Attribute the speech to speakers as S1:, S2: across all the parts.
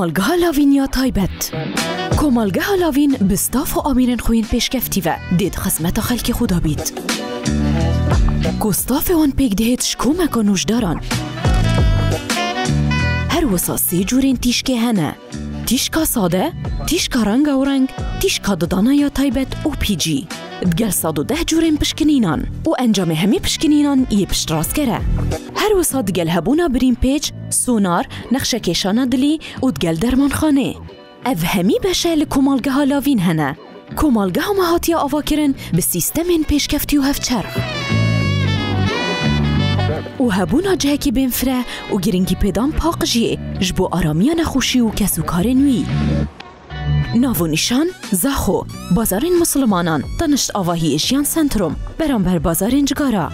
S1: کۆمەڵگەها لاڤینیا تایبەت کۆمەڵگەها لاڤین bi staf û amîrên xwe yên pêşkevtî ve dê di xizmeta xelkê xwe de bît. Ku stafê wan pêk dihêt ji komeka nûjdaran. Her wisa sê curên tîşkê hene. Tîşka sade, tîşka rengawereng, tîşka didana ya taybet û pîcî. Digel 110 curên pişkinînan û encamê hemî pişkinînan yê piştrasger e. Her wisa digel hebûna birîn pêç, sonar, nexşekêşana dilî û digel dermanxanê. Ev hemî beşe li Komêlgeha Lavîn hene. Komêlgeha me hatiye avakirin bi sîstemên pêşkeftî û hevçerx. û hebûna cihekî bênfire û giringî pêdan paq jî ji bo aramiya nexweşî û kesûkarên wî. Nav û nîşan Zaxo, bazarên mislimanan danişt avahiyê jiyan sentrum, beramber bazarên cigara.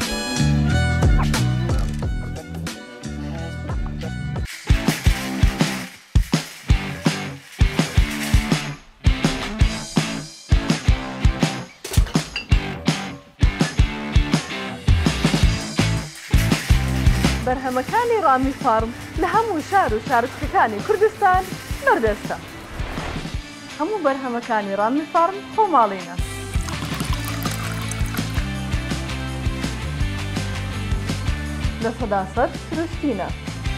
S2: بەرهەمەکانی ڕامی فارم لە هەموو شار و شارچکەکانی کوردستان بەردەستە. هەموو بەرهەمەکانی ڕامی فارم خۆماڵینە. لە سەداسەد سروشتینە.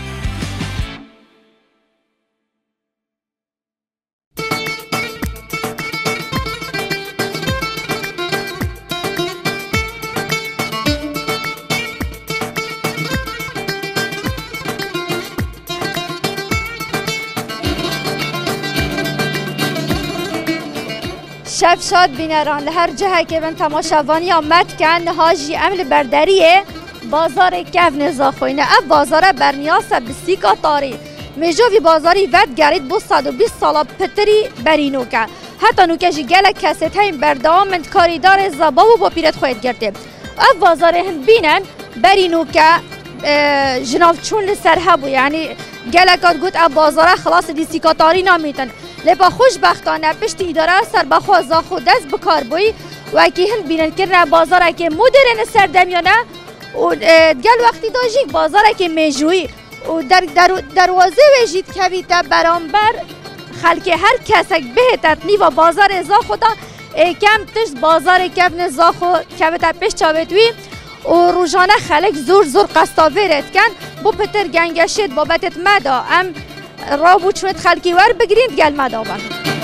S3: شب شاد بینران لهر جهه که بن تماشاوانی آمد کن هاجی امل بردریه بازار کف نزاخوینه اف بازار برنیاسه بسیکا تاری میجوی بازاری ود گرید بو 120 سالا پتری برینو که حتی نوکه جی گلک کسیت هایم بردام من کاریدار زبا و با پیرت خواهد گرده اف بازار هند بینن برینو که جناف چون لسر هبو یعنی گلکات گوت اف بازار خلاص دی سیکا تاری نامیتن لبا خوشبختانه پشت اداره سر بخوا زاخو دست بکار بوی و اکی هند بینن کرنه بازار اکی مدرن سردمیانه و گل وقتی داجیک بازار اکی میجوی و دروازه ویجید کویتا برانبر خلک هر کسک بهتت نیو بازار زاخو دا کم تشت بازار کفن زاخو کویتا پشت چاویتوی و روزانه خلک زور قصاویرت کن بو پتر گنگشید بابتت مدا ام رابو چونت خلکی ور بگیرید گل مدابن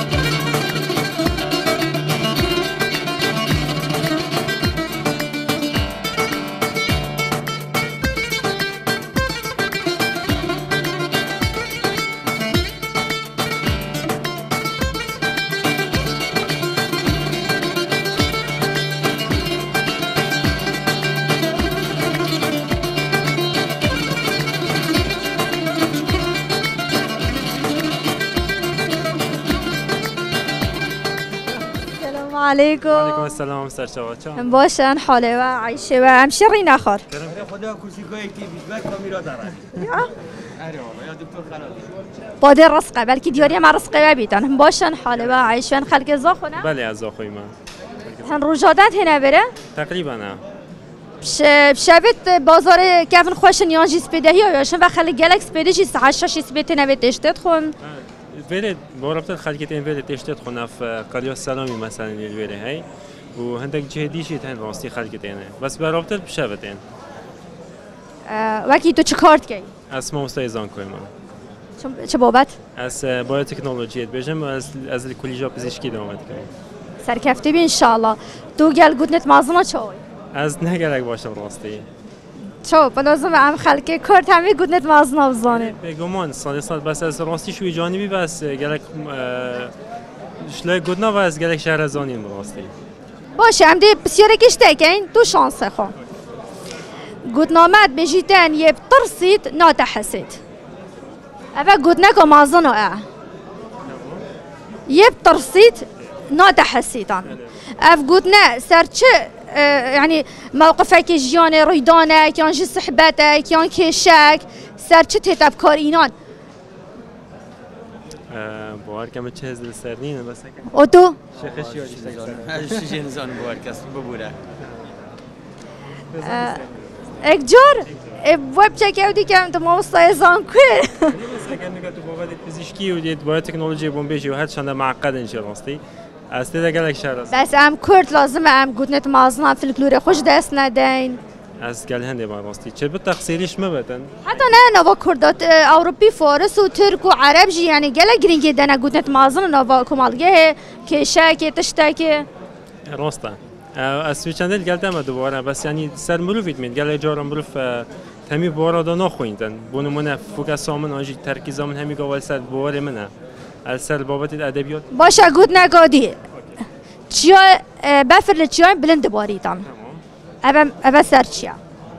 S3: عليكم.
S4: وعليكم السلام مستر شواچا.
S3: باشن حاله و عیشه و همشری نخور.
S5: خدا کوچیکای کی بیشتر کامیرا داره.
S3: یا؟
S5: آره یا دکتر خلاص.
S3: باده رزقه بلکه دیاری ما رزقه بیتن. باشن حاله و عیشه خلق زاخونه؟
S4: بله از زاخوی من.
S3: هن روزادت هنه بره؟
S4: تقریبا نه.
S3: شبت بازار کفن خوش نیازی سپیدهی آیاشن و خلق گلکس پیده چی سحشش سپیده نوید اشتد خون؟
S4: ولی بارابطه خلقیت این ولی تشتت خونه في قرية السلامي مثلا الولی هاي و هندك جهدی شيء تهن واسطي خلقیت اینه بس بارابطه بشوت این.
S3: وکی تو چه کارت کی؟
S4: اسمم استایزان کویم.
S3: چه بابت؟
S4: از بیوتکنولوژی بیشم از کلیجا پزشکی دوامد کنم.
S3: سرکفته بی انشالله. تو گل گودنت مازنا چوی؟
S4: از نگرک باشم راستی.
S3: چو بلازم ام خلقه کارت همی گودنت مازنا بزانه.
S4: بگمان سال بس از راستی شوی جانبی بس گلک شلای گودنا و از گلک شهر زانیم راستی.
S3: باشه هم دی بسیاره کشته که این دو شانسه خون. گودنامت بجیتن یه ترسید ناتحسید. اوه گودنه که مازنو یه ترسید ناتحسیدان. اف گودنه سرچه يعني موقفك جيانه ريدانه كيان جي صحبته كيان كيشك سرچه تتب كارينان
S4: باور کم چه هزل سرنینه بس
S3: و تو
S5: شخشی هر چیزی نزان باور کس ببوره
S3: اک جار وب چکه بودی که تو ما استایزان که
S4: بس اگر نگاه تو بابت پزشکی و دید باید تکنولوژی بوم بیشی و هر چند معقد اینجا راستی از تیده گلک شهر است
S3: بس ام کرد لازمه ام گوتنت مازنا فلکلور خوش دست ندین
S4: از گل هنده ما راستی چه به تقصیریش مبتن
S3: حتی نه نوا کردات اوروپی فارس و ترک و عرب جی یعنی گله گرینگی دنا گوتنت مازن نوا کمالگه که شاکی تشتاکی
S4: راستا از سویچندل گلتم دوباره بس یعنی سر مروفید مید گل جارا مروف همی بوارا دا نخویندن بونو منه فوکس آمن آنجی ترکیز آمن همی گوال سر بوار منه از سر بابت ادبیات
S3: باشه گوت نگادی چیا بفر چیا بلند باریدان اول سر چیا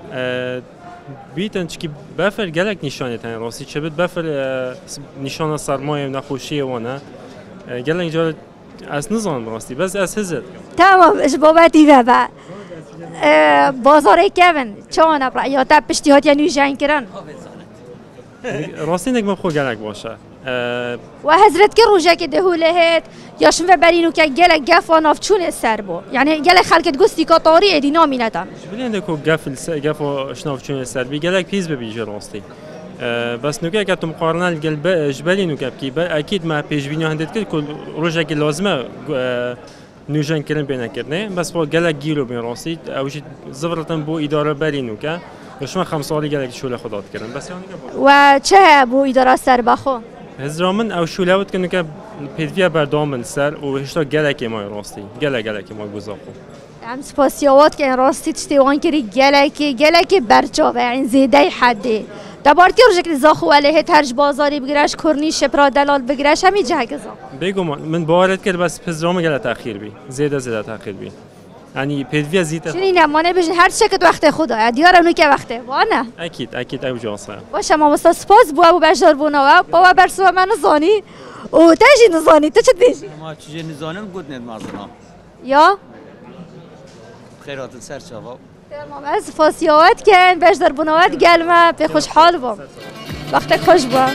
S4: بیتن چکی بفر گلک نشانه تن راستی چه بید بفر نشانه سرمایه نخوشی وانه گلک جار از نظام راستی بس از هزت
S3: تمام اش بابتی بابا بازار کevin چون ابر یا تا پشتی هات یعنی جان کردن
S4: راستی نگم خو گلک باشه
S3: و حضرت که روزه که دهوله هات یا شون برینو که گلک گفا ناف چون سر بو یعنی گلک خلقت گستی کاتاری ادی نامی ندم
S4: بلی عندك قفل شناف شنو السربي قالك بيز بيجي راستي بس نوكا كانت مقارنه القلب جبالي نوكا كي اكيد ما بيج بينو عندك كل روجا كي لازمه نوجان كلام بينا كرنه بس هو قالك جيلو بين راسي او شي زفرتن بو اداره بالي نوكا باش ما 5 سال قالك شو خدات كرن بس يعني
S3: و چه بو اداره سر بخو
S4: هزرامن او شو لاوت كنوكا بيدفيا بردامن سر و هشتا قالك ما راسي قالك ما گزاخو
S3: ام سپاسیوات که راستی تشتیوان کری گلکی برچاوه این زیده حدی دبارتی روزه که زاخو علیه ترج بازاری بگیرش کرنی شپرا دلال بگیرش همی جه که زاخو
S4: بگو من باورت کرد بس پزرام گله تأخیر بی زیده تأخیر بی یعنی پدوی زیده
S3: چنین نمانه بجن هر چه که وقت خدا دیارم نو که وقته وانه
S4: اکید او جاسه
S3: باشه ما مستا سپاس بو ابو بشار بونوا بابا برسو من زانی او تاجی نزانی تو چه دیجی
S5: ما چیزی نزانم گود نید مازنا
S3: یا
S5: خیرات سر شوا
S3: تمام از فاسیوات کن بشار بونوا گلمه به خوشحال بام وقت خوش با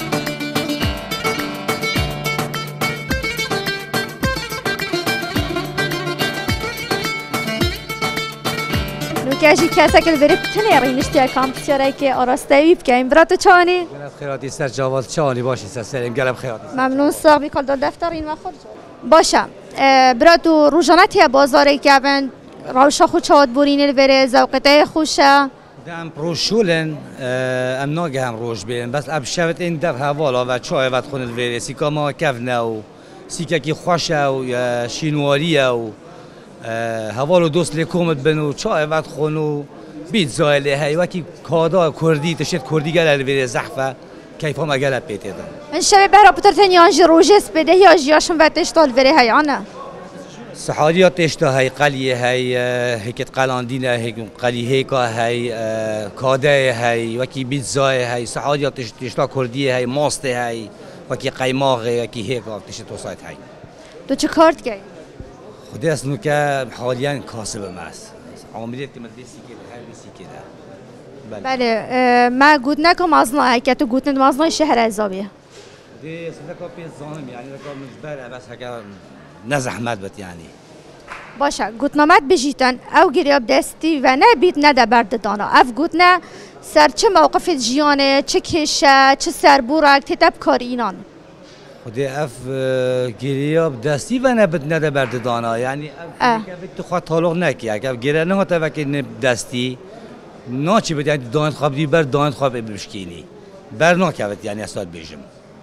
S3: نوکاشی کسی که برای تنهایی نشته کامپیوتری که آراستایی بکنیم برات چانی؟
S6: خیراتی سر جواد چانی باشی سر سلیم گلم خیراتی.
S3: ممنون صاحبی کل دل دفتر این وقت باشه براتو روزانتی بازاری که بند روشا خود چاد برینه بره زوقته خوشه.
S6: دم پروشولن ام ناگهم روش بیرن بس اب شبت این در حوالا و چای وقت خونه بره سیکا ما کفنه و سیکا کی خوشه و شینواریه و حوالو دوست لکومت بنو چای وقت خونو بیت زایله هی وکی کادا کردی تشت کردی گله بره زحفه کیف هم اگه پیته دم.
S3: من شب برا پترتن یانج روجس بده یا جیاشم و تشتال بره هی آنه.
S6: سحادیات تشتا هی قلیه هی هیکت قلاندینه هی قلی هیکا هی کاده هی وکی بیت زای هی سحادیات تشتا کردی هی ماست هی وکی قیماغ وکی هیکا تشت توسایت هی.
S3: تو چه کارت کی؟
S6: خودی اسنو که حالیان کاسب ماست. عاملیت که مدرسی که هر بیسی که
S3: بله ما گود نکم ازنا که تو گود ندم شهر ازابیه.
S6: دی اصلا کافی زانم یعنی رکاب مجبر بس هکا نزحمت بت یعنی.
S3: باشه گود نماد بجیتن او گریاب دستی و نه بیت نده برد دانا. اف گود نه سر چه موقف جیانه چه کشه چه سربورک تتب کار اینان.
S6: خودی اف گریاب دستی و نه بیت نده برد دانا یعنی اف تو خواهد طالق نکی اگر گریه نه تا وکی دستی ناچی بده یعنی دانت خواب دی بر دانت خواب بشکینی بر ناکوت یعنی اساد بیجم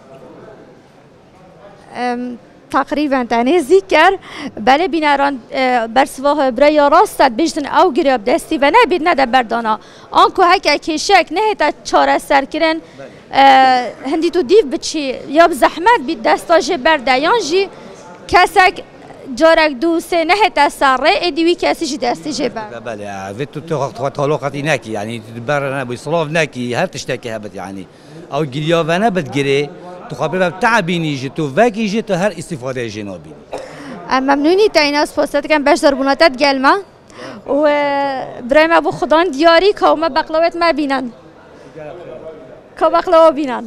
S3: تقریبا تنه ذکر بله بینران برسواه برای راست بیشتن او گریاب دستی و نبید نده بردانا آنکو هک کشک نه تا چاره سر کردن هندی تو دیو بچی یا زحمت بید دستاج برده یانجی کسک جارک دو سه نه تا سره ادیوی کسی دستی جبر
S6: بله ویتو تو طلاقتی نکی یعنی بر نه بيصلاف نکی هر تشتکی هبت یعنی او گریاب و نبت گری تو خبر تعبینی جی تو وکی جی تو هر استفاده جنابی
S3: ممنونی تا این از پاست کن باش در بوناتت گلمه و برای ما بو خدان دیاری که ما بقلاوت ما بینن که بقلاوا بینن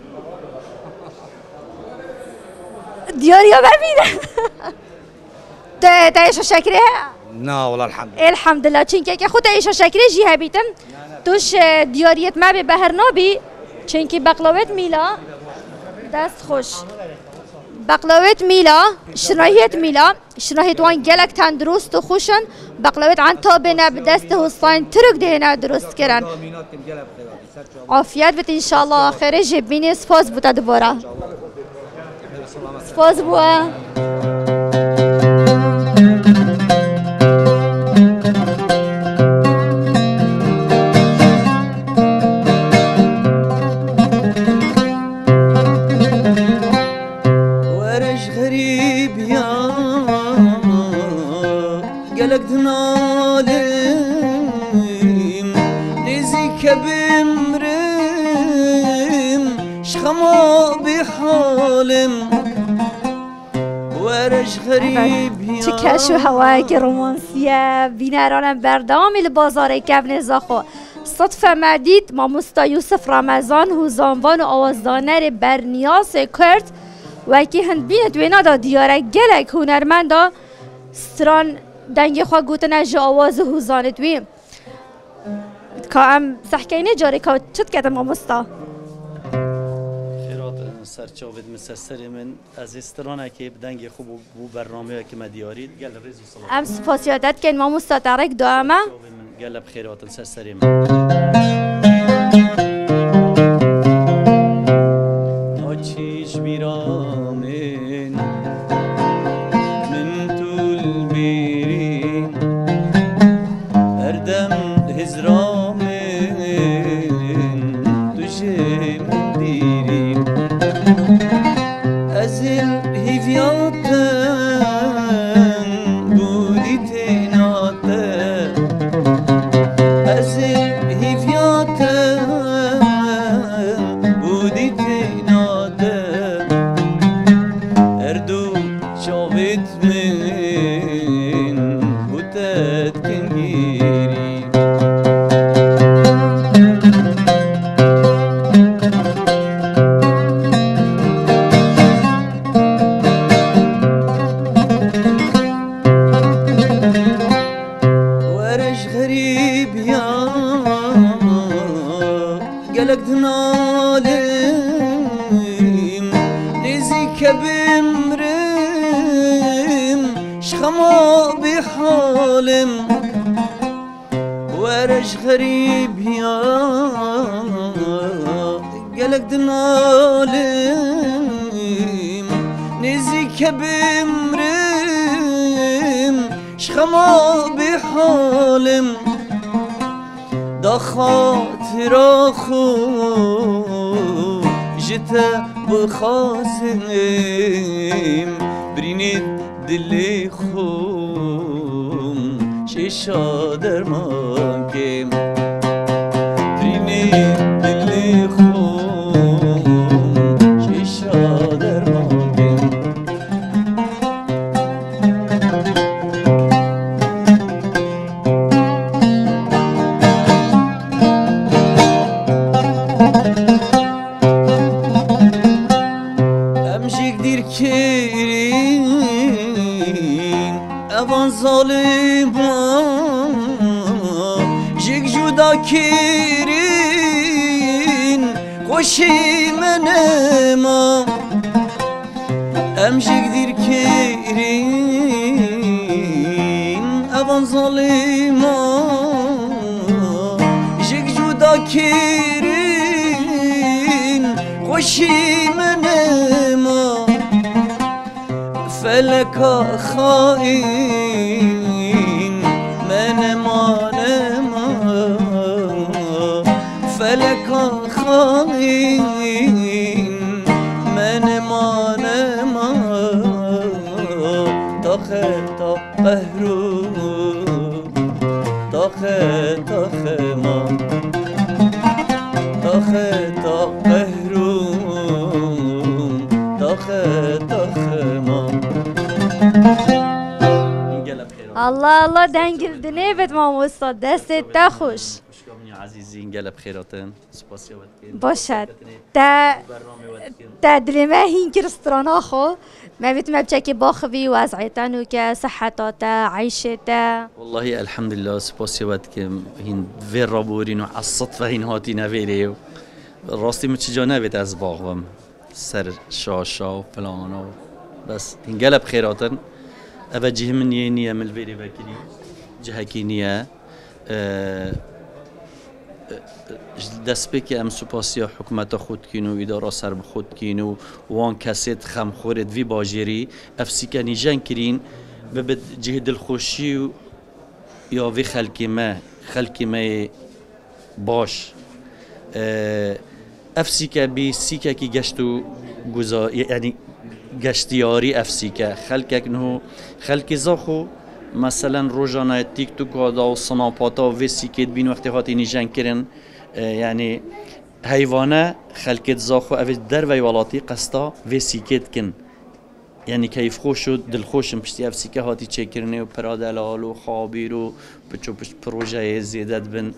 S3: دیاری ها ببینن تا ایشا شکره
S6: نه والله الحمد
S3: الحمدلله چون که خود ایشا شکره جی هبیتن توش دیاریت ما به بهر نابی چونکی بقلاوت میلا دست خوش بقلاوت میلا شناهیت وان گلک تندرست و خوشن بقلاوت عن تابنه به دست حسین ترک دهنه درست کرن عافیت بت انشالله آخره جبینی سپاس بوده دوباره سپاس بوده چه کش و هوایی که رومانسیه بینرانم بردامی لبازار کفن زاخو صدفه مدید ماموستا یوسف رمضان هوزانوان و آوازدانر برنیاس کرد و که هند بیند وینا دا دیاره گلک هنرمندا ستران دنگ خواه گوتن جو آواز هوزانت ویم که ام سحکینه جاری که چد کتن ماموستا
S7: سرچاوید مسسری من از استرانه که بدنگ خوب و برنامه که مدیارید گل ریز و صلاح
S3: ام سپاسیادت که ما مستطرق دائما
S7: گل بخیرات سرسری من آچیش بیرامین من طول میرین اردم هزرامین دوشه من دیرین از الهیویاتن بودی تیناته از الهیویاتن بودی تیناته اردو شاوید من بودت کنگیری غريب يا قالك دنالم نزيك بمرم شخما بحالم دا خاطر خو جتا بخازم برينيد دلي خوم شيشا درمان كيم برينيد دلي خوم شيشا درمان كيم امشيك دير كيرين اوان ظالمان جيك جودا كيرين خوشي منما امشيك دير كيرين اوان ظالمان جيك جودا كيرين خوشي منما فلك خائن من ما نما فلك خائن من ما نما تخت قهرو تخت ما تخت قهرو تخت ما
S3: الله الله دنگل دنیبت ما استاد دست تا خوش
S7: عزیزی اینگل بخیراتن سپاسیابت
S3: باشد تا دلمه هین که رستوران خو ما بيتم بشكل باخذي وضعيتن وكصحتاتا عيشتا.
S7: والله الحمد لله سپاسیوت که این ویر را بورین و از صدفه این هاتی نویره راستی مچجا نوید از باغم سر شاشا و فلانا بس این قلب خیراتن اوه جه من نیه مل ویری بکری جه کی نیه دست به که ام سپاسیا حکومت خود کینو اداره سر خود کینو وان کسید خم خورد وی باجری افسی کنی جن کرین و به جه دلخوشی یا وی خلقی ما باش افسی که بی سی که کی گشتو گذار یعنی گشتیاری افسی که خلق نه خلق زاخو مثلا روزانه تیک توک و سناپاتا و سیکت بین وقتی هاتی نیجن کرن یعنی حیوانه خلقت زاخو اوی در وی والاتی قستا و سیکت کن یعنی کیف خوش و دل خوشم پشتی اف سیکه هاتی چه کرنه و پرادلال و خابیر و بچو پشت پروژه زیدت بن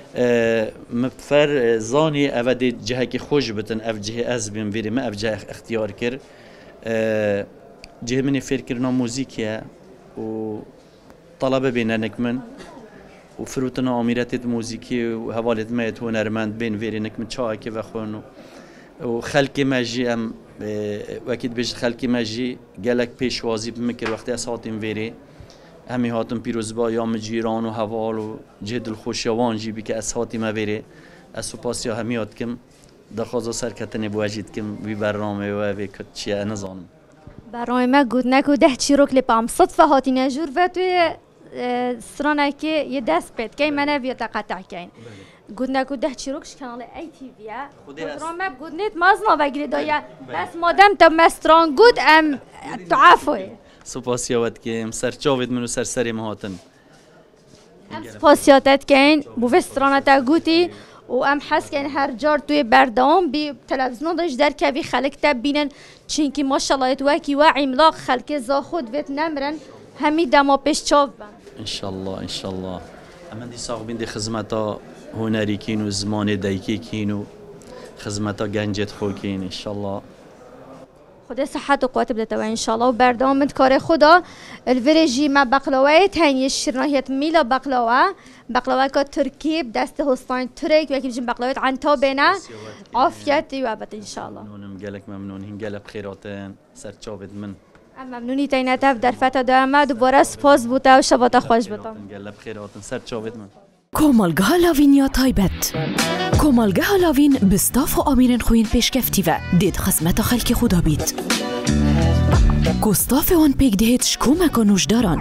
S7: مفر زانی اوه دی جهه که خوش بتن اف جهه از بین ویری ما اف جهه اختیار کر جهه منی فکر کرنا موزیکیه و طلبه بينك من وفروتنا أميرات موسيقية وهوالد مات هنرمند بين فيرينك من شاكي وخونو وخلقي ماجي أم وأكيد بيج خلقي ماجي قالك بيشوازي بمكر وقت أساتين فيري همي هاتم بيروزبا يام جيران وهوال وجد الخوشيوان جي بك أساتي ما فيري أسوباسيا همي هاتكم دخوزا سركتني بواجدكم ببرنامه وبكتشي نظام
S3: برنامه گود نکو ده چیروک لپام صدفه هاتی نجور و توی سرانه که یه دست بید که منه بیاد قطع کن گود نکو ده چیروکش کانال ای تی ویه برنامه گود نیت مازنا بگیری دایا بس مادم تا مستران گود ام تعافوی
S7: سپاسیات که سر چاوید منو سری مهاتن
S3: سپاسیاتت کن بو سرانه تا گودی و ام حس کن هر جار توی بردام بی تلویزیون داشت در که بی خلق تب بینن چون که ماشاءالله توکی و عملاق خلق زا خود ویت نمرن همی دما پیش چاو بن
S7: ان شاء الله اما دی ساق بین دی خدمتا هنری کین و زمان دایکی کین و خدمتا گنجت خو کین ان شاء الله
S3: خدا صحت و قوت بدته و ان شاء الله و بردام من کار خدا الفرجی ما بقلاوه تنی شرناهیت میلا بقلاوه که ترکی دست هستان ترک و که بقلاوه عن تابنا عافیت و عبادت ان شاء الله
S7: ممنونم گلک ممنون هنگل بخیراتن سر چاوید من
S3: ممنونی تینه تف در فتا دامه دوباره سپاس بوده و شبات خوش بوده
S7: هنگل بخیراتن سر چاوید من
S1: کۆمەڵگەها لاڤینیا تایبەت کۆمەڵگەها لاڤین بستاف و ئامێرن خۆین پێشکەفتیڤە دێت خزمەتە خەلکی خودا بیت کۆستافێوان پێک دەهێت شکۆمەکە نوشداران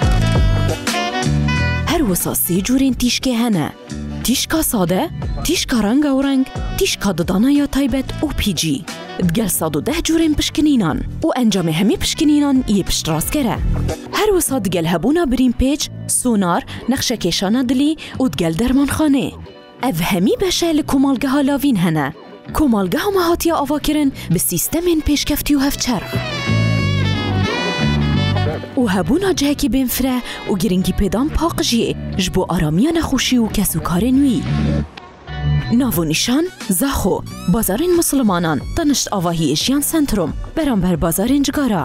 S1: هەروەسا سێ جوورێن تیشکێ هەنە تیشکا سادە تیشکا ڕەنگە و ڕەنگ تیشکا ددانەیە تایبەت OPG دگەل 110 جوورێن پشکنینان و ئەنجامێ هەمی پشکنینان یە پشتڕاستگەرە هەروەسا دگەل هەبوونا برین پێچ سونار نەخشە کێشانە دلی و دگەل دەرمانخانێ ئەڤ هەمی بەشە لە کۆمەڵگەها لاڤین هەنە کۆمەڵگەها مەهاتیە ئاواکردن بە سیستەمێن پێشکەفتی و هەفچەرخ و هەبوونا جەهەکی بێنفرە و گرنگی پێدان پاقژیێ ji بۆ ئارامیە نەخۆشی و کەسوکارên wî ناو و نیشان زاخۆ بازارên مسلمانان دانشت ئاواهی ژیان سنتروم بەرامبەر بازارên جگارە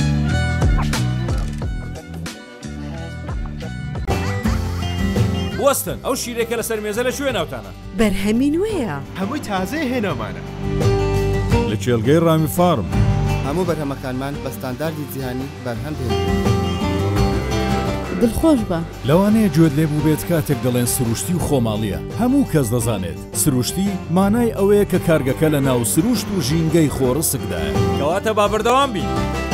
S8: وەستن ئەو شیرێکە لەسەر مێزە لە شوێ ناوتانە
S9: بەرهەمی نوێیە
S8: هەمووی تازەی هێنامانە لە چێلگەی ڕامی فارم
S10: هەموو بەرهەمەکانمان بە ستانداردی جیهانی بەرهەم پێ
S9: دڵخۆش بە
S8: لەوانەیە گوێت لێ بوو بێت کاتێک دەڵێن سروشتی و خۆماڵیە هەموو کەس دەزانێت سروشتی مانای ئەوەیە کە کارگەکە لە ناو سروشت و ژینگەی خۆڕسکدایە کەواتە با بەردەوام بی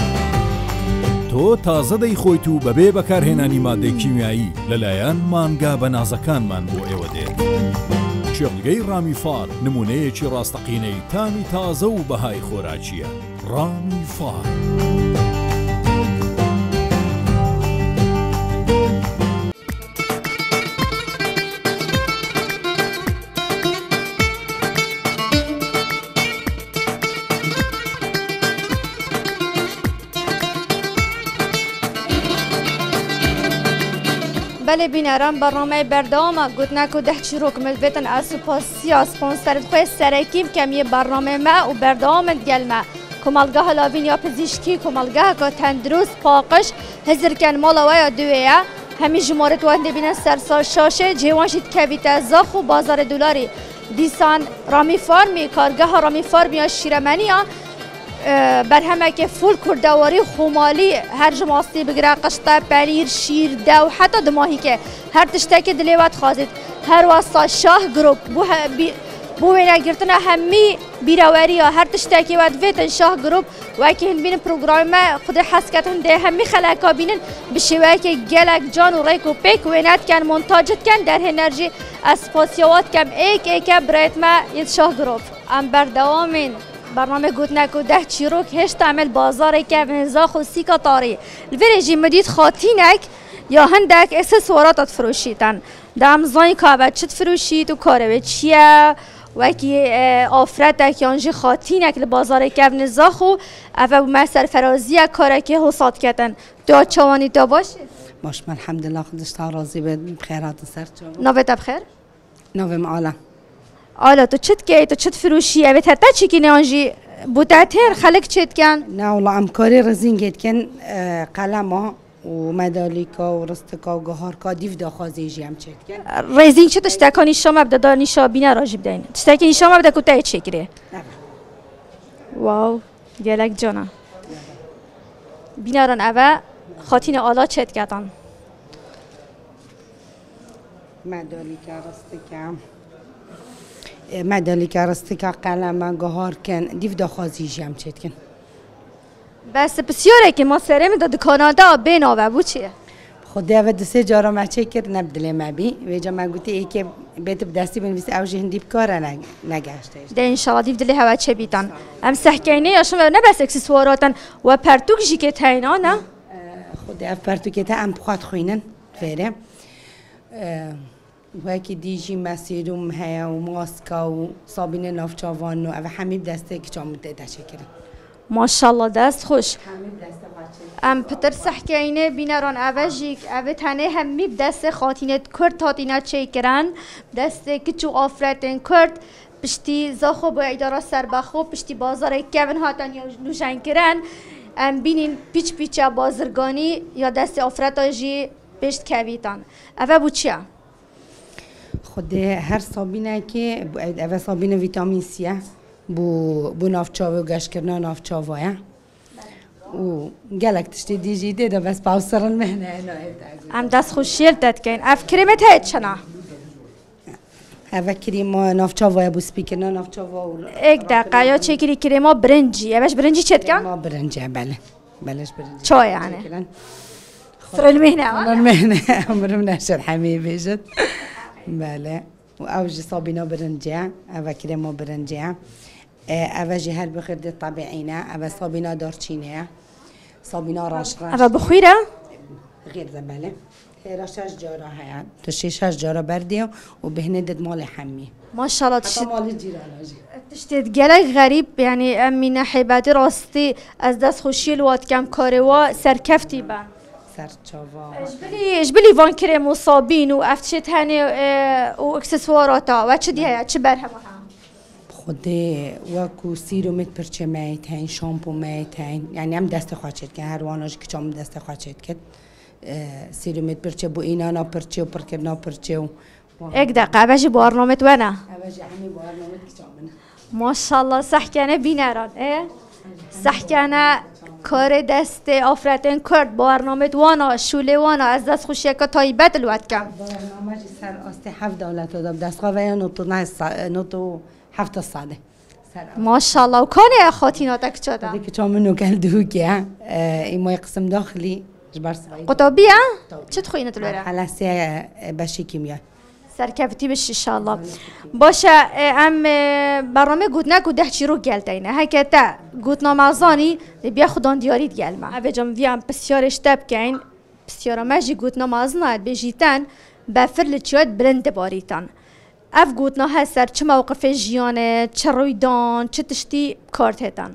S8: تۆ تازە دەیخۆیت و بەبێ بەکارهێنانی مادەی کیمیایی لەلایەن مانگا بە نازەکانمان بۆ ئێوە دێت چێڵگەی ڕامی فار نمونەیەکی ڕاستەقینەی تامی تازە و بەهای خۆراکیە ڕامی فار
S3: بله بینران برنامه بردام گوتنک و ده چیروک ملویتن از سپاسیا سپانسر خوی سرکیم کمی برنامه ما و بردام گلمه کمالگاه لاوینیا پزشکی کمالگاه که تندرست پاکش هزر کن مالا ویا دویا همی جمهورت وحده بینن سر شاشه جوانشید کویت زاخو بازار دلاری دیسان رامی فارمی کارگاه رامی فارمی یا شیرمنی بر همه که فول کردواری خومالی هر جماستی بگیره قشطه پنیر شیر دو حتی دماهی که هر تشتکی دلیوات خوازید هر واسطه شاه گروپ بو وینا گرتنا همی بیراوری یا هر تشتکی ود ویتن شاه گروپ و که هن بین پروگرام خود حس کردن ده همی خلاقا بینن بشوی که گلک جان و ریک و پیک وینات کن منتاجت کن در انرژی اسپاسیوات کم ایک برایت ما ید شاه گروپ ام بردوامین برنامه گوتنک و ده چیروک هشت عمل بازار که ونزاخ و سیکا طاری الویرجی مدید خاطینک یا هندک اکسسوارات تفروشیتن دام زای کابت چت فروشید و کاره چیه و کی آفرتک یانجی خاطینک لبازار که ونزاخ و اوه ما سرفرازی کاره که حساد کردن دو چوانی دا باشه
S9: باش من الحمدلله خودش تا راضی بد بخیرات سر چو
S3: نوت بخیر
S9: نوم عالا
S3: آلا تو چت کی تو چت فروشی اوه حتی چی کی نیانجی بوتاتر خلق چت کن
S9: نه والله ام کاری رزین گید کن قلمه و مدالیکا و رستکا و گهارکا دیو داخوازی جیم چت کن
S3: رزین چه تشتکانی شما بده نشا بینه راجب دین تشتکی شما بده کوتاه چکره واو گلک جانا بینارن اوه خاطین آلا چت کردن
S9: مدالیکا رستکا قلمه گهار کن دیو داخوازی جیم چت کن
S3: بس بسیاره که ما سرم داد کانادا بیناوه بو چیه؟
S9: خود دیو دسته جارا مچه کرد نبدله مبی و جا ما گوته ای که بیت بدستی بنویسی اوجه هندی بکاره نگشته
S3: ده انشالله دیو دلی هوا چه بیتن هم سحکینه یا شما نه بس اکسسواراتن و پرتوک جیکه تاینا نه؟
S9: خود دیو پرتوکه تا ام بخواد خوینن فیره و که دیجی مسیروم هیا و ماسکا و صابین نافچاوان و اوه همه بدسته که چامده تشکرن
S3: ماشاءالله دست خوش ام پتر سحکینه بینران اوجیک اوه تنه همی بدست خاطینت کرد تاتینا چه کرن دست کچو آفرتن کرد پشتی زاخو با اداره سربخو پشتی بازار کون هاتن یا نوشن کرن ام بینین پیچ بازرگانی یا دست آفرتا جی پشت کویتان اوه بو چیه؟
S9: خود هر صابینه که اوه صابین ویتامین سیه بو نافچاوه و گشت کردن نافچاوه و گلک تشتی دیجی ده بس باوسرن مهنه
S3: ام دست خوشیل داد کن اف کریمت هید چنا
S9: اوه کریم نافچاوه بو سپیکرنا نافچاوه
S3: ایک دقیقه یا چه کری کریما برنجی اوش برنجی چت کن؟
S9: ما برنجی بله بلش برنجی
S3: چای یعنی سر
S9: المهنه عمرم نشد حمی بیشد بله و اوجی صابینا برنجی اوه کریما برنجی اوه جهل بخير طبيعينا اوه صابينا دارچينه صابينا راش
S3: اوه بخيره
S9: غير زباله هي شش جاره هيا تشي شش جاره برديه وبهندد مال حمي
S3: ما شاء الله تشتي
S9: مال جيراناجي
S3: تشتي جلك غريب يعني امي نحيباتي راستي از دست خوشي الوات كم كاروا سركفتي بان
S9: سرچاوا
S3: اجبلي وان كريم وصابين وافتشت هاني واكسسواراتا واتش هيا تش برهم
S9: خود وکو سیرومت پرچه میت هین شامپو میت هین یعنی هم دست خواهد که هر واناش که چام دست خواهد کرد سیرومت پرچه بو اینا نا پرچه و پرکرنا پرچه و
S3: ایک دقیقه اوجی بارنامت وانا
S9: اوجی همه بارنامت که چامنه
S3: ماشاءالله صحکنه بینران صحکنه کار دست آفرتن کرد بارنامت وانا شوله وانا از دست خوشی که تایبت الوقت کم
S9: برنامه سر آستی 7 دولت داد دست خواه یا نوتو 7 الصاده
S3: ما شاء الله وكان خاطيناتك كذا
S9: هذيك كم منه قال دوكيا ما يقسم داخلي جبر صغير
S3: قطبيه چه تخوينه الورا
S9: على سي باشي كيمياء
S3: سركفتي بش ان شاء الله باشه ام برنامه گوتنک و ده چی رو گلتینه هکتا گوتنا مازانی بیاخدان دیاری دیال ما اوجام ویام بسیارش تب کین بسیارا ماجی گوتنا مازنات بجیتن بفر لچیات بلند باریتان اف گوتنا هستر چه موقف جیانه چه رویدان چه تشتی کارت هتن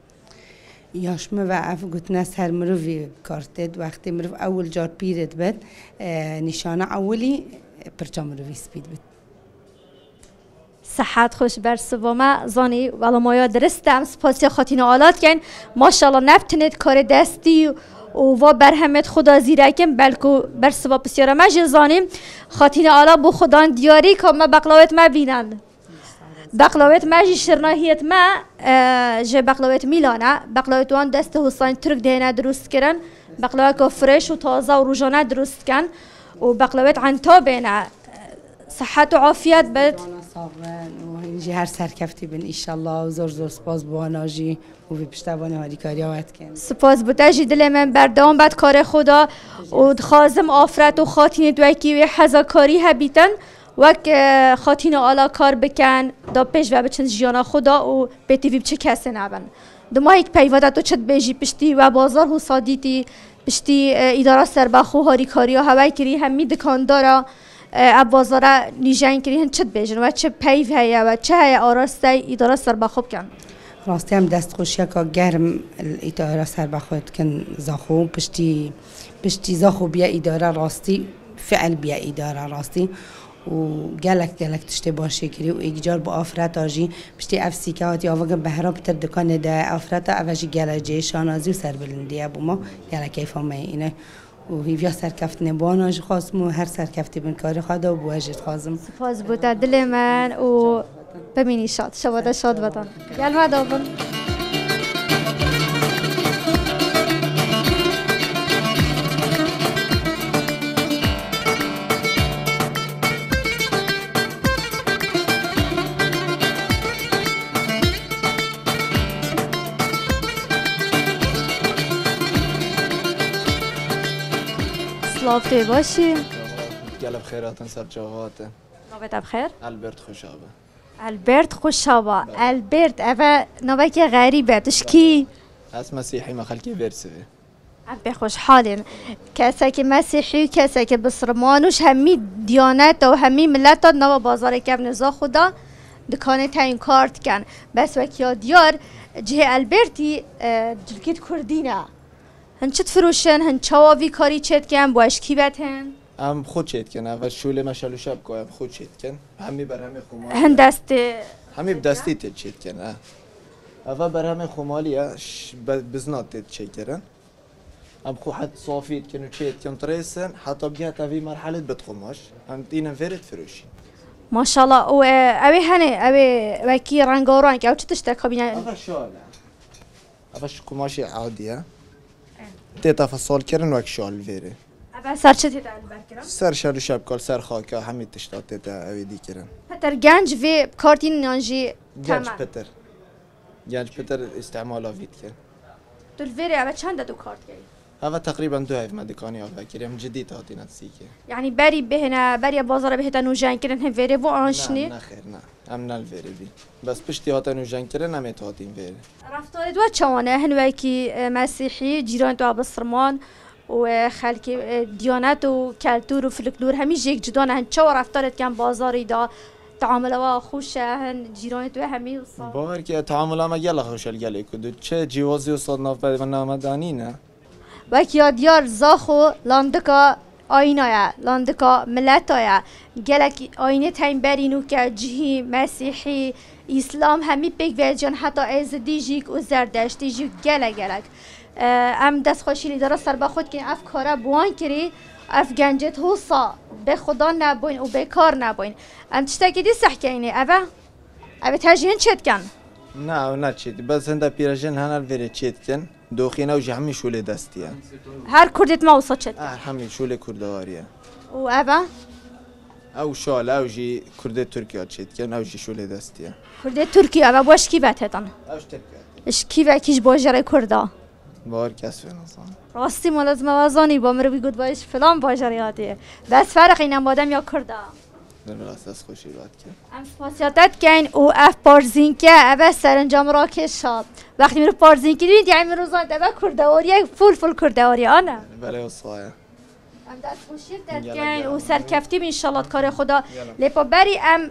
S9: یاشمه و اف گوتنا سر مروی کارتد وقتی مرو اول جار پیرد بد نشانه اولی پرچم مروی سپید بد
S3: صحت خوش بر سوما زانی ولی مایا درستم سپاسی خاطین آلات کن ماشاءالله نبتنید کار دستی و برهمت خدا زیرکم بلکو بر سوا بسیار مجل زانیم خاطین آلا بو خدا دیاری که ما بقلاوت ما بینند بقلاوت ماجی شرناهیت ما جه بقلاوت میلانه بقلاوت وان دست حسین ترک دهنه درست کردن بقلاوت که فرش و تازه و روزانه درست کن و بقلاوت عن تابینه صحت و عافیت بد
S9: اینجی هر سرکفتی بین ایشالله و زور سپاس بواناجی و به پشتوانی هاری کاری آوت کن
S3: سپاس بودجی دل من بردام بد کار خدا و خازم آفرت و خاطین دوکی و حزاکاری هبیتن وک خاطین آلا کار بکن دا پیش و بچن جیانا خدا و به تیوی بچه کسی نبن دما یک پیوادت و چت بیجی پشتی و بازار و صادیتی پشتی اداره سربخو هاری کاری ها هوای کری همی دکاندارا اب بازار نیجان کری هن چت بیجن و چه پیو هیا و چه هیا آراسته اداره سربخو بکن
S9: راستی هم دست خوشی که گرم اداره سربخو کن زاخو پشتی زاخو بیا اداره راستی فعل بیا اداره راستی و گلک تشتی باشه کری و ایجار با آفرت آجی پشتی افسی که هاتی آواگم بهرا بتر دکان ده آفرت اوجی گلجه شانازی و سربلندیه بوما گلک ایفامه اینه و هیویا سرکفت نبوان آجی خواستم و هر سرکفتی بین کاری خواهد و بواجد خواستم
S3: سپاس بوده دل من و ببینی شاد شاد بدن گل ما دابن سلامتی باشی.
S11: گلب خیراتن سر جاواته.
S3: نوبت بخیر.
S11: البرت خوشابه.
S3: البرت خوشابه. البرت اوه نوبت که غریبه تشکی.
S11: از مسیحی ما خلکی برسه.
S3: به خوشحالین. کسی که مسیحی کسی که بسرمانوش همی دیانت و همی ملت نو بازار کف نزا خدا دکانه تاین کارت کن. بس وکیا دیار جه البرتی جلکت کردینه. هن چت فروشن هن چاوی کاری چت کن باش کی بتن
S11: ام خود چت کن اول شوله مشالو شب کوام خود چت کن همی بر همه خمال
S3: هن دست
S11: همی بدستی ت چت کن اول بر همه خمالیه بزنات ت چت کردن ام خو حد صافیت کنو چت کن ترسن حتی بجات في مرحله بتخماش ام تينا فرت فروشي
S3: ما شاء الله و اوي هني اوي وكي رنگوران او چه تشتكو بينا
S11: اول شاله اول قماشي عاديه تيتا فصال كرن وك شال فيري
S3: ابا سر چه تيتا البركرم
S11: سر شالو شب كل سر خاكا همي تشتات تيتا اوي دي كرن
S3: بتر گنج في كارتين نانجي
S11: گنج بتر استعماله فيت كرن
S3: دول فيري ابا چند دو كارت گي
S11: هذا تقريبا 2 هيف مدكاني اوفا كريم جديد هاتينا تسيكي
S3: يعني بري بهنا بري بازار بهتا نوجان كرن هم فيري بو انشني
S11: لا خير نا امنا الفيري بي بس بشتي هاتا نوجان كرن هميت هاتين فيري
S3: رفتار دو چوانه هنوكي مسيحي جيران تو بسرمان و خلقي ديانات و كالتور و فلكلور همي جيك جدان هن چو رفتارت كان بازاري دا تعاملوا خوشه هن جيران تو همي
S11: باور كي تعاملها ما يلا خوش الجلي كدو چه جوازي وصاد ناف برنامه نه
S3: وكيا ديار زاخو لاندكا آینایا لاندکا ملتایا گلک آینه تایم برینو که جهی مسیحی اسلام همی پیک ویجان حتی ازدی جیک و زردشتی جیک گلک ام دست خوشی لیدارا سر با خود که اف کارا بوان کری اف گنجت حوصا به خدا نبوین و به کار نبوین ام تشتاکی دی صح کنی اوه تاجین چید کن
S11: نه چید بس هنده پیراجن هنال ویره چید کن دوخينا وجه همي شوله دستيا
S3: هر كردت ما وصلت
S11: همي شوله كردواريا
S3: و ابا
S11: او شال او جي كرده تركيا تشيت كان او جي شوله دستيا
S3: كرده تركيا ابا باش كي باتتن
S11: اوش تركيا
S3: اش كي باكيش باجره كردا
S11: بار كسف نصان
S3: راستي ما لازم وازاني بامر بيقول باش فلان باجرياتي بس فرق اینا مادم یا کردا
S11: راست از خوشی بات کن
S3: ام فاسیاتت کن او اف پارزین که اوه سرنجام را کشاد وقتی میرو پارزین که دوید یعنی روزان دوه کردواری فول کردواری آنه
S11: بله اصلاحه
S3: ام دست خوشیت داد کن او سرکفتی به انشالله کار خدا لیپا بری ام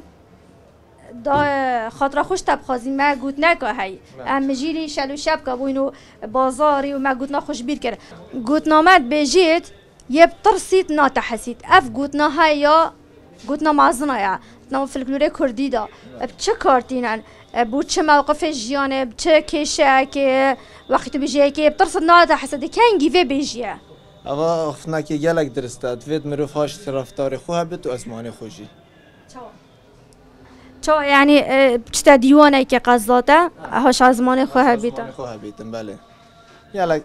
S3: دا خاطر خوش تب خازی ما گوت نکه هی ام مجیلی شلو شب که بوینو بازاری و ما گوت نخوش بیر کرد گوت نامد بجید یه ترسید ناتحسید اف گوت نهای یا گوتنا مازنایا نام فلکلور کردی دا چه کارتینن بود چه موقف جیانه چه کشه که وقتی تو بیجیه که بترس ناده حسدی کنگی و بیجیه
S11: اوا خفنا که گلک درسته دوید مروف هاش رفتار خواه بید و ازمانی خوشی
S3: چه یعنی چه دیوانه که قضاته هاش ازمان خواه بیتن
S11: خواه بیتن بله گلک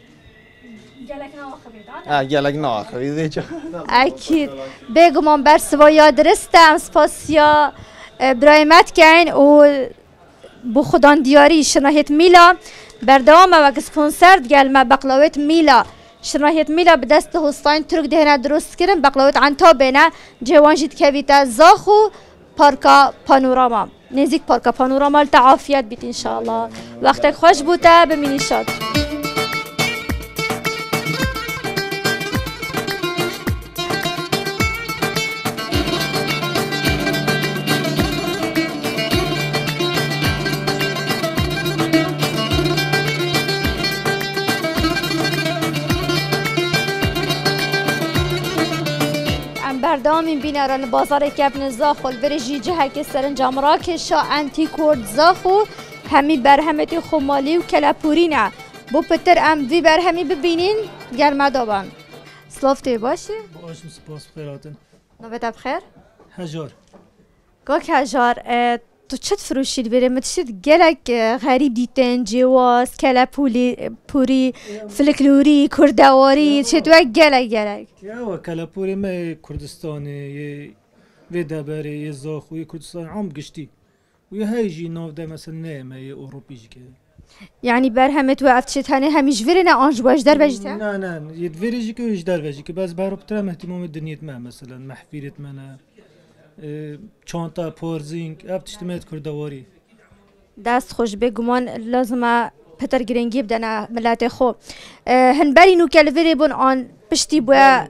S11: گلک ناخویده چه
S3: اکید بگمان بر سوایا درسته ام سپاسیا برایمت کن و بو خودان دیاری شناهیت میلا بردوام و سپونسرد گلمه بقلاوت میلا شناهیت میلا به دست هستاین ترک دهنه درست کردن بقلاوت عنتا بینه جوان جید کویتا زاخو پارکا پانوراما نزدیک پارکا پانوراما تعافیت بیت انشاءالله وقتک خوش بوده بمینی شاد بردام این بینران بازار کبن زاخل برژی جه که سرنجام را که شا انتی کورد زاخو همی برهمتی خمالی و کلاپوری نه بو پتر ام وی برهمی ببینین گرمه دابان سلافتی باشی؟
S12: باشم سپاس بخیراتن
S3: نوبت بخیر؟
S12: هجار
S3: گاک هجار تو چت فروشید بره متشید گلک غریب دیتن جواز کلاپوری فلکلوری کردواری چه تو گلک
S12: یا کلاپوری ما کردستانی و دبری یه زاخوی کردستان عم گشتی و یه هایجی ناو ده مثلا نه ما یه اروپیش که
S3: یعنی بر همه تو افتشت هنه همیش ورنه آنج باش در بجته؟
S12: نه یه وریجی که ویش در بجی که بس بروبترم احتمام دنیت ما مثلا محفیرت منه چانتا پورزینگ افتشتمت کردواری
S3: دست خوش بگمان لازمه پتر گرنگی بدن ملت خو هنبری نو کلوری بون آن پشتی بویا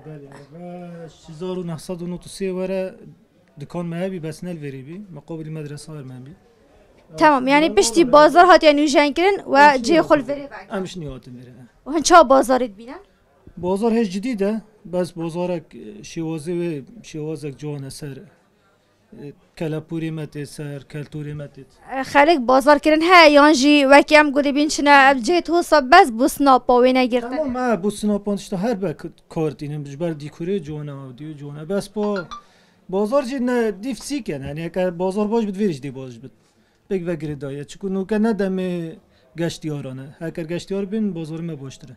S12: 1993 وره دکان مهبی بس نلوری بی مقابل مدرسه ها من بی
S3: تمام یعنی پشتی بازار هات یعنی جان کرن و جه خل وری
S12: امش نیاتن میره
S3: و هن چه بازارت بینن
S12: بازار هیچ جدیده بس بازارک شوازه و شوازک جوان سر کلاپوری مت سر کلتوری مت
S3: خالق بازار کردن ها یانجی وکی هم گلی بین چنه جهت حساب بس بوسنا پاوی نگرفتن
S12: تمام ما بوسنا پانشتا هر با کارت اینم بجبر دیکوری جوانا دیو جوانا بس با بازار جی نه دیفسی کن یعنی اگر بازار باش بد ویرش دی باش بد بگ وگری دایه چون نو کنه دم گشتیارانه اگر گشتیار بین بازار ما باشتره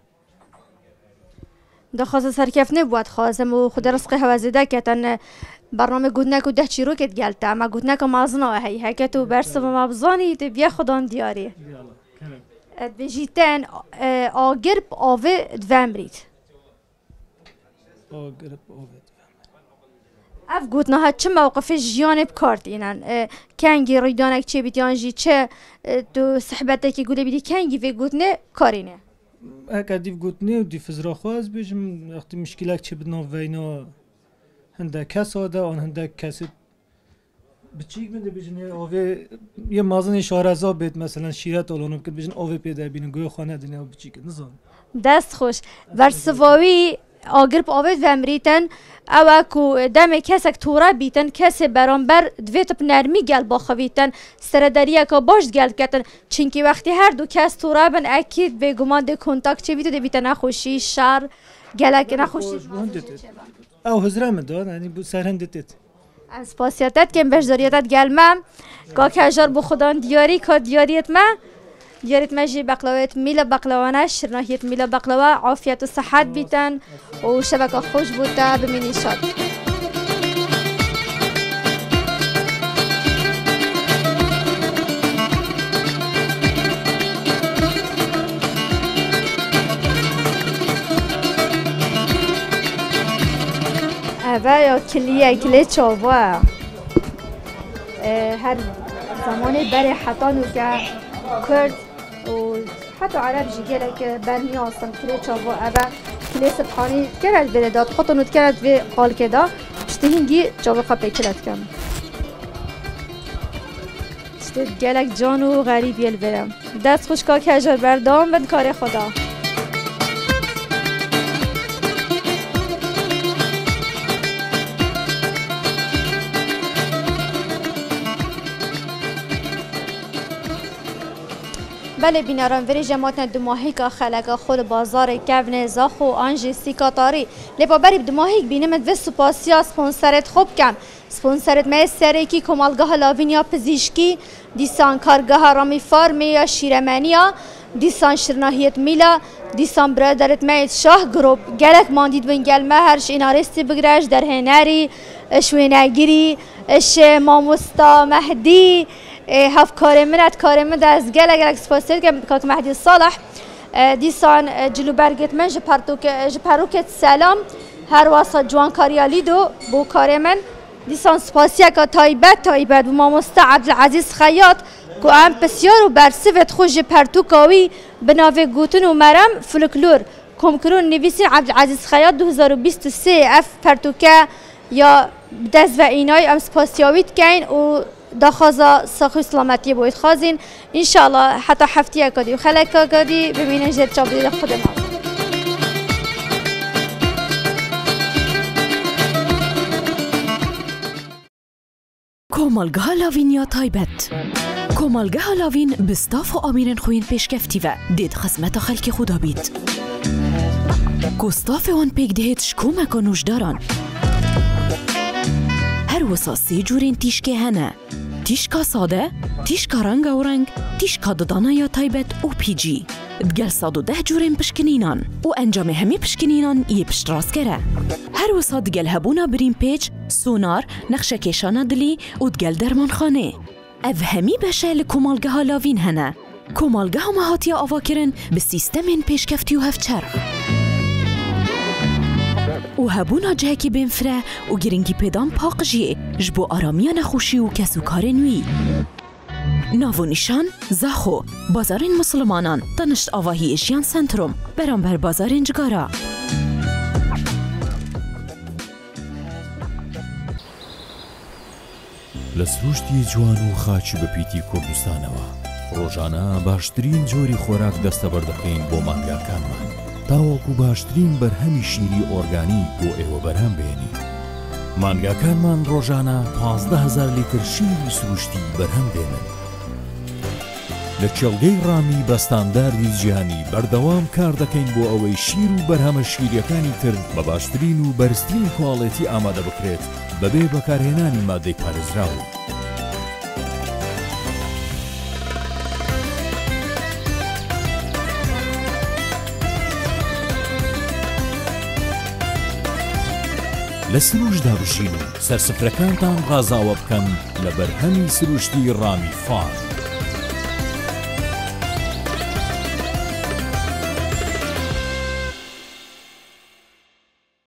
S3: دخواست سرکف نبود خواستم و خود رزق هوازیده کتن برنامه گودنک و ده چی رو کت گلته اما گودنک و مازنا هی هکت و برس و مبزانی بیا خودان دیاری بجیتن آگرب آوه دوامریت
S12: آگرب آوه
S3: اف گودنا ها چه موقف جیانب کارت اینن کنگی ریدانک چه بیتیانجی چه تو صحبته که گوده بیدی کنگی و گودنه کارینه
S12: اگر دیو گودنه و دیو فزرا خواست بیشم وقتی مشکلک چه بدنا وینا هنده کس آده آن هنده کسی بچیک میده بیشن آوه یه مازن شارزا بید مثلا شیرت آلانم کرد بیشن آوه پیدا بینن گوی خانه دنیا بچیک نزان
S3: دست خوش ورسواوی آگرب آوید و امریتن او اکو دم کسک تورا بیتن کسی برانبر دویت بنرمی گل باخویتن سردریه که باش گل کتن چنکی وقتی هر دو کس تورا بن اکید به گمان ده کنتاک چه بیتو ده بیتن نخوشی شر گلک نخوشی
S12: او هزره مدار یعنی بو سرهندتت
S3: از پاسیاتت که بهش داریتت گلمم که هجار بو خودان دیاری که دیاریت ما دیارت مجی بقلاوات میلا بقلاوانه شرناهیت میلا بقلاوه عافیت و صحت بیتن و شبکه خوش بوده بمینی شاد اوه یا کلیه چاوه هر زمانی بری حتانو که کرد و حتی عرب جیگره که برمی آسان کلی چاوا اوه کلی سبحانی کرد بره داد خطانوت کرد به قال که دا پشتی هنگی چاوا خب پیکلت کم پشتی گلک جان و غریب یل برم دست خوش که هجار بردام بند کار خدا بله بیناران وری جماعتنا دماهی که خلق خود بازار کفن زاخو آنجی سیکاتاری لیپا بری دماهی بینمت و سپاسیا سپونسرت خوب کم سپونسرت می سرکی کمالگاه لاوینیا پزیشکی دیسان کارگاه رامی فارمی یا شیرمانیا دیسان شرناهیت میلا دیسان برادرت میت شاه گروپ گلک ماندید بین گل مهرش اینارستی بگرش در هنری شوینگیری اش ماموستا مهدی هف کار من از گلک سپاسیت که کاک مهدی صالح دیسان جلو برگت من جپروکت سلام هر واسه جوان کاریالی دو بو کار من دیسان سپاسیا که تایبت و ماموستا عبدالعزیز خیاط که ام بسیار و برسفت خوش پرتوکاوی بناوه گوتن و مرم فولکلور کمکرون نویسین عبدالعزیز خیاط 2023 اف پرتوکه یا دست و اینای ام سپاسیاویت کین و داخازا ساخوی سلامتی باید خازین انشاءالله حتی هفته کدی و خلق کدی ببینن جد چابدی خود ما
S1: کۆمەڵگەها لاوینیا تایبەت کۆمەڵگەها لاوین بستاف و ئامێرن خۆین پێشکەفتیوە دێت خزمەتە خەڵکی خوددا بیت کۆستافێوان پێک دەهێت شکۆمەکە نوشداران هەروەسا سێ جوورێن تیشکێ هەنە تیشکا سادە تیشکا ڕەنگە و ڕەنگ تیشکا ددانەیە تایبەت OPG دگەل 110 جوورێن پشکنینان و ئەنجامێ هەمی پشکنینان یە پشتڕاستگەرە هەروەسا دگەل هەبوونا برین پێچ سونار نەخشە کێشانە دلی و دگەل دەرمانخانێ ئەڤ هەمی بەشە لە کۆمەڵگەها لاوین هەنە کۆمەڵگەها هاتیە ئاواکردن بە سیستەمێن پێشکەفتی و هەفچەرخ و هەبوونا جەهەکی بێنفرە و گرنگی پێدان پاقژیێ ji بۆ ئارامیە نەخۆشی و کەسوکارên wî ناو و نیشان زاخۆ بازارên مسلمانان دانشت ئاواهی ژیان سنتروم بەرامبەر بازارên جگارا
S8: لە سروشتی جوان و خاچی بەپیتی کوردستانەوە ڕۆژانە باشترین جۆری خۆراک دەستەبەر دەکەین بۆ مانگاکانمان تاوەکو باشترین بەرهەمی شیری ئۆرگانی بۆ ئێوە بەرهەم بێنین مانگاکانمان ڕۆژانە 15,000 لیتر شیری سروشتی بەرهەم دێنن لە کێڵگەی ڕامی بە ستانداردی جیهانی بەردەوام کار دەکەین بۆ ئەوەی شیر و بەرهەمە شیریەکانی تر بە باشترین و بەرزترین کواڵێتی ئامادە بکرێت بەبێ بەکارهێنانی مادەی پارێزراو لە سروشدا بشین و سەرسفرەکانتان ڕازاوە بکەن لە بەرهەمی سروشتی ڕامی فارم